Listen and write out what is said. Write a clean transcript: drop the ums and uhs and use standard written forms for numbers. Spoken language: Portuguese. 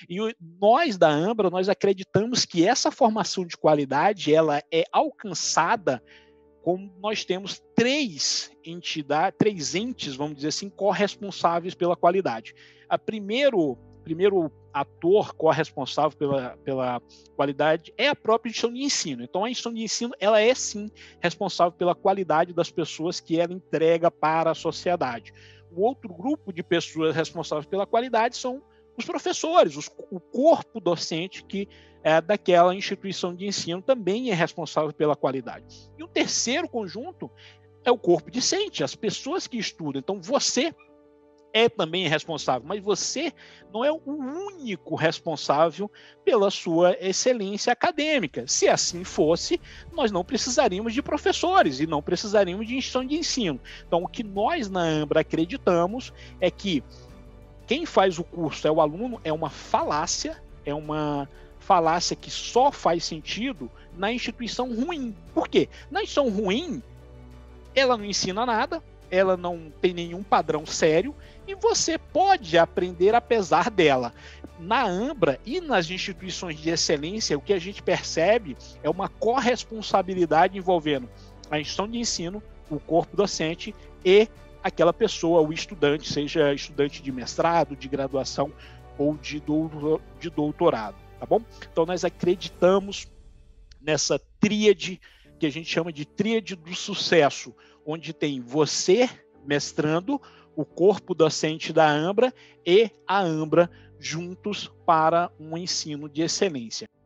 E nós da Ambra, nós acreditamos que essa formação de qualidade ela é alcançada como nós temos três entidades, três entes, vamos dizer assim, corresponsáveis pela qualidade. A primeiro ator corresponsável pela qualidade é a própria instituição de ensino. Então, a instituição de ensino, ela é sim responsável pela qualidade das pessoas que ela entrega para a sociedade. O outro grupo de pessoas responsáveis pela qualidade são os professores, o corpo docente que daquela instituição de ensino também é responsável pela qualidade. E o terceiro conjunto é o corpo discente, as pessoas que estudam. Então, você é também responsável, mas você não é o único responsável pela sua excelência acadêmica. Se assim fosse, nós não precisaríamos de professores e não precisaríamos de instituição de ensino. Então, o que nós na Ambra acreditamos é que quem faz o curso é o aluno, é uma falácia que só faz sentido na instituição ruim. Por quê? Na instituição ruim, ela não ensina nada, ela não tem nenhum padrão sério e você pode aprender apesar dela. Na Ambra e nas instituições de excelência, o que a gente percebe é uma corresponsabilidade envolvendo a instituição de ensino, o corpo docente e aquela pessoa, o estudante, seja estudante de mestrado, de graduação ou de doutorado, tá bom? Então, nós acreditamos nessa tríade que a gente chama de tríade do sucesso, onde tem você, mestrando, o corpo docente da Ambra e a Ambra juntos para um ensino de excelência.